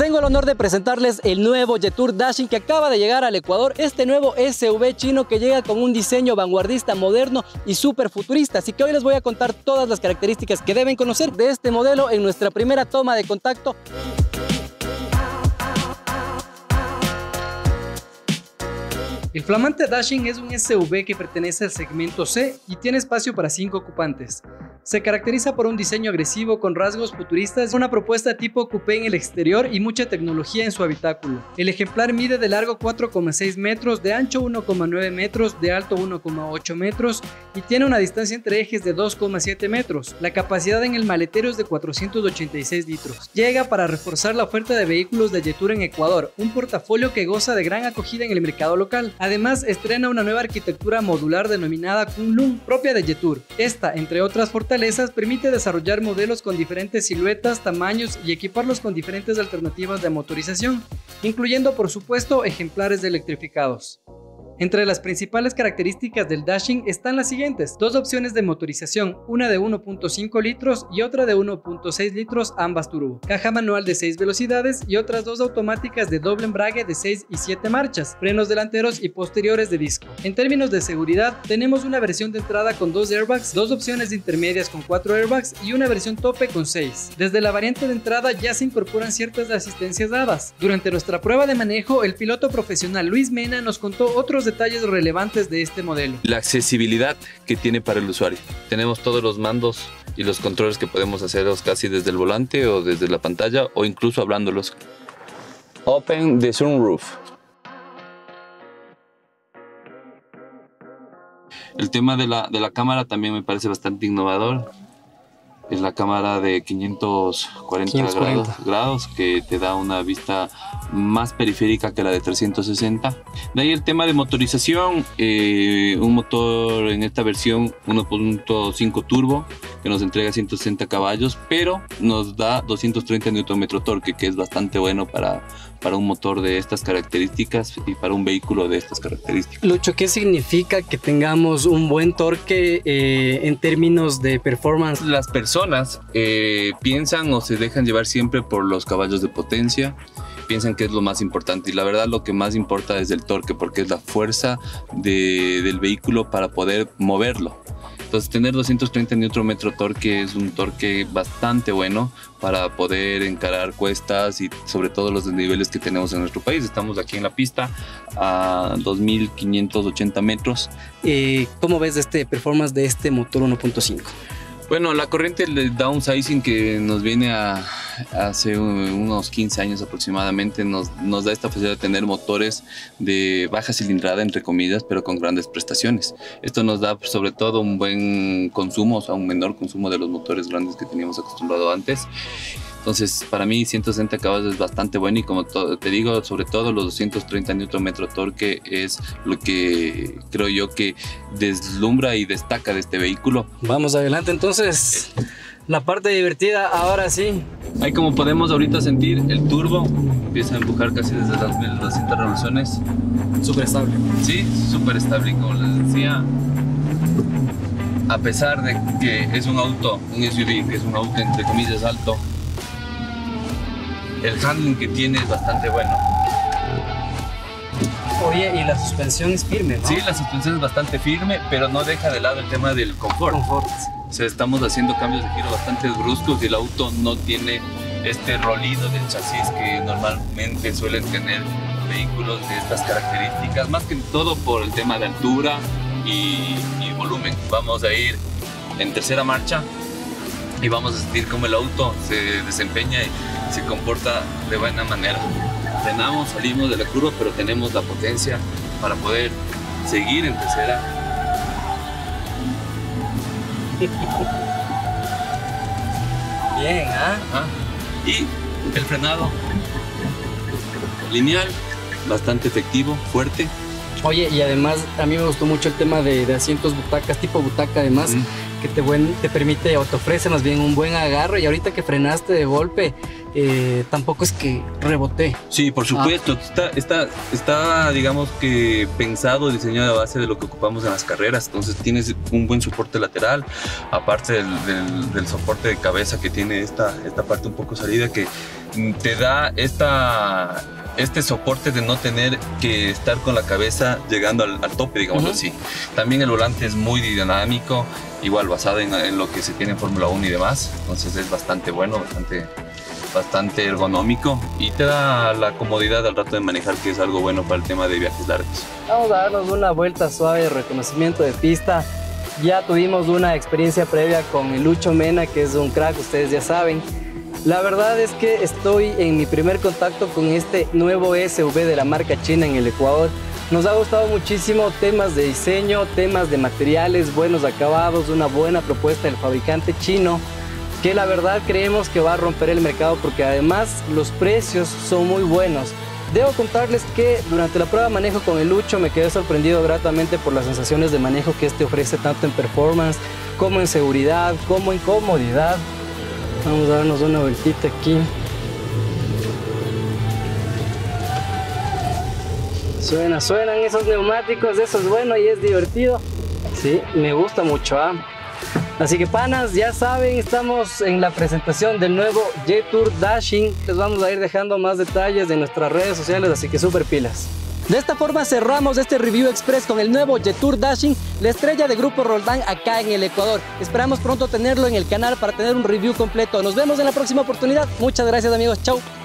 Tengo el honor de presentarles el nuevo Jetour Dashing que acaba de llegar al Ecuador. Este nuevo SUV chino que llega con un diseño vanguardista, moderno y súper futurista. Así que hoy les voy a contar todas las características que deben conocer de este modelo en nuestra primera toma de contacto. El flamante Dashing es un SUV que pertenece al segmento C y tiene espacio para 5 ocupantes. Se caracteriza por un diseño agresivo con rasgos futuristas, una propuesta tipo coupé en el exterior y mucha tecnología en su habitáculo. El ejemplar mide de largo 4,6 metros, de ancho 1,9 metros, de alto 1,8 metros y tiene una distancia entre ejes de 2,7 metros. La capacidad en el maletero es de 486 litros. Llega para reforzar la oferta de vehículos de Jetour en Ecuador, un portafolio que goza de gran acogida en el mercado local. Además, estrena una nueva arquitectura modular denominada Kunlun, propia de Jetour. Esta, entre otras fortalezas, permite desarrollar modelos con diferentes siluetas, tamaños y equiparlos con diferentes alternativas de motorización, incluyendo por supuesto ejemplares electrificados. Entre las principales características del Dashing están las siguientes: dos opciones de motorización, una de 1.5 litros y otra de 1.6 litros, ambas turbo, caja manual de 6 velocidades y otras dos automáticas de doble embrague de 6 y 7 marchas, frenos delanteros y posteriores de disco. En términos de seguridad, tenemos una versión de entrada con 2 airbags, dos opciones intermedias con 4 airbags y una versión tope con 6. Desde la variante de entrada ya se incorporan ciertas asistencias dadas. Durante nuestra prueba de manejo, el piloto profesional Luis Mena nos contó otros detalles relevantes de este modelo. La accesibilidad que tiene para el usuario. Tenemos todos los mandos y los controles que podemos hacerlos casi desde el volante o desde la pantalla o incluso hablándolos. Open the sunroof. El tema de la cámara también me parece bastante innovador. Es la cámara de 540 grados que te da una vista más periférica que la de 360. De ahí el tema de motorización, un motor en esta versión 1.5 turbo que nos entrega 160 caballos, pero nos da 230 Nm torque, que es bastante bueno para un motor de estas características y para un vehículo de estas características. Lucho, ¿qué significa que tengamos un buen torque en términos de performance? Las personas piensan o se dejan llevar siempre por los caballos de potencia, piensan que es lo más importante, y la verdad lo que más importa es el torque, porque es la fuerza del vehículo para poder moverlo. Entonces tener 230 Nm torque es un torque bastante bueno para poder encarar cuestas y sobre todo los desniveles que tenemos en nuestro país. Estamos aquí en la pista a 2.580 metros. ¿Cómo ves este performance de este motor 1.5? Bueno, la corriente del downsizing que nos viene hace unos 15 años aproximadamente nos da esta facilidad de tener motores de baja cilindrada, entre comillas, pero con grandes prestaciones. Esto nos da sobre todo un buen consumo, o sea, un menor consumo de los motores grandes que teníamos acostumbrado antes. Entonces, para mí 160 caballos es bastante bueno y como te digo, sobre todo los 230 Nm torque es lo que creo yo que deslumbra y destaca de este vehículo. Vamos adelante entonces, la parte divertida ahora sí. Ahí como podemos ahorita sentir el turbo, empieza a empujar casi desde las 1200 revoluciones. Súper estable. Sí, súper estable, como les decía. A pesar de que es un auto, un SUV, que es un auto entre comillas alto, el handling que tiene es bastante bueno. Oye, y la suspensión es firme, ¿no? Sí, la suspensión es bastante firme, pero no deja de lado el tema del confort. O sea, estamos haciendo cambios de giro bastante bruscos y el auto no tiene este rolido del chasis que normalmente suelen tener vehículos de estas características, más que todo por el tema de altura y volumen. Vamos a ir en tercera marcha y vamos a sentir cómo el auto se desempeña y se comporta de buena manera. Frenamos, salimos de la curva, pero tenemos la potencia para poder seguir en tercera. Bien, ¿ah? Y el frenado lineal, bastante efectivo, fuerte. Oye, y además a mí me gustó mucho el tema de asientos butacas, tipo butaca además, que te permite o te ofrece más bien un buen agarre, y ahorita que frenaste de golpe tampoco es que reboté. Sí, por supuesto. Está, digamos que pensado, diseñado a base de lo que ocupamos en las carreras. Entonces tienes un buen soporte lateral, aparte del soporte de cabeza que tiene esta parte un poco salida, que te da este soporte de no tener que estar con la cabeza llegando al tope, digamos así. También el volante es muy dinámico, igual basado en lo que se tiene en Fórmula 1 y demás. Entonces es bastante bueno, bastante ergonómico y te da la comodidad al rato de manejar, que es algo bueno para el tema de viajes largos. Vamos a darnos una vuelta suave de reconocimiento de pista. Ya tuvimos una experiencia previa con el Lucho Mena, que es un crack, ustedes ya saben. La verdad es que estoy en mi primer contacto con este nuevo SUV de la marca china en el Ecuador. Nos ha gustado muchísimo temas de diseño, temas de materiales, buenos acabados, una buena propuesta del fabricante chino, que la verdad creemos que va a romper el mercado porque además los precios son muy buenos. Debo contarles que durante la prueba de manejo con el Lucho me quedé sorprendido gratamente por las sensaciones de manejo que este ofrece tanto en performance como en seguridad, como en comodidad. Vamos a darnos una vueltita aquí. Suenan esos neumáticos, eso es bueno y es divertido. Sí, me gusta mucho, ¿ah? Así que panas, ya saben, estamos en la presentación del nuevo Jetour Dashing. Les vamos a ir dejando más detalles de nuestras redes sociales, así que súper pilas. De esta forma cerramos este review express con el nuevo Jetour Dashing, la estrella de Grupo Roldán acá en el Ecuador. Esperamos pronto tenerlo en el canal para tener un review completo. Nos vemos en la próxima oportunidad. Muchas gracias amigos, chau.